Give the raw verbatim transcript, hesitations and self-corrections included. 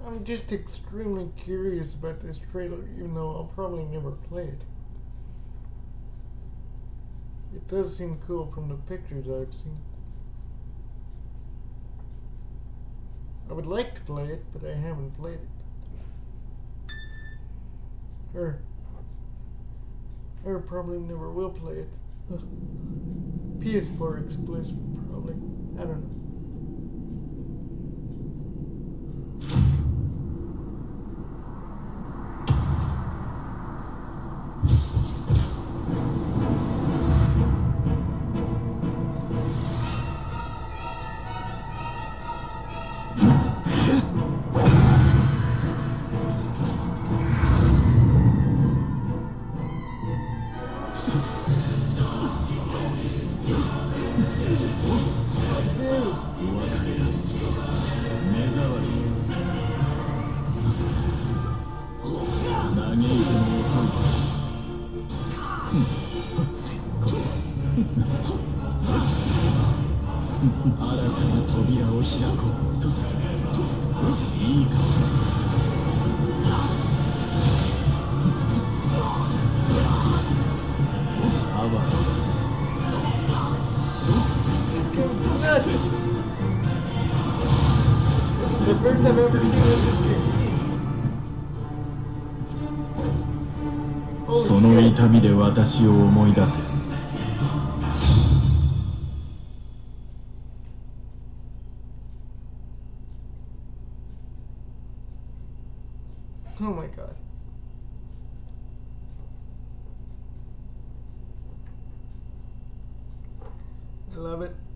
I'm just extremely curious about this trailer, even though I'll probably never play it. It does seem cool from the pictures I've seen. I would like to play it, but I haven't played it. Or, or probably never will play it. Ugh. P S four exclusive, probably. I don't know. The first I've ever seen this game. その痛みで私を思い出せ。 Oh my god. I love it.